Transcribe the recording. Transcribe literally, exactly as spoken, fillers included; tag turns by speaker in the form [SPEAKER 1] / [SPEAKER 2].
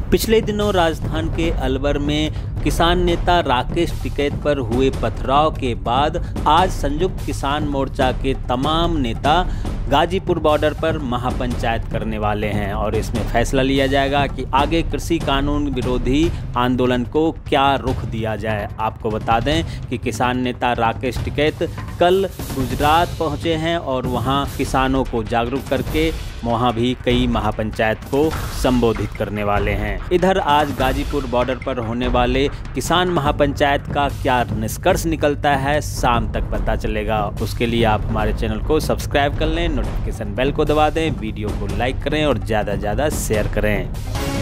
[SPEAKER 1] पिछले दिनों राजस्थान के अलवर में किसान नेता राकेश टिकैत पर हुए पथराव के बाद आज संयुक्त किसान मोर्चा के तमाम नेता गाजीपुर बॉर्डर पर महापंचायत करने वाले हैं और इसमें फैसला लिया जाएगा कि आगे कृषि कानून विरोधी आंदोलन को क्या रुख दिया जाए। आपको बता दें कि किसान नेता राकेश टिकैत कल गुजरात पहुंचे हैं और वहां किसानों को जागरूक करके वहां भी कई महापंचायत को संबोधित करने वाले हैं। इधर आज गाजीपुर बॉर्डर पर होने वाले किसान महापंचायत का क्या निष्कर्ष निकलता है, शाम तक पता चलेगा। उसके लिए आप हमारे चैनल को सब्सक्राइब कर लें, नोटिफिकेशन बेल को दबा दें, वीडियो को लाइक करें और ज़्यादा से ज़्यादा शेयर करें।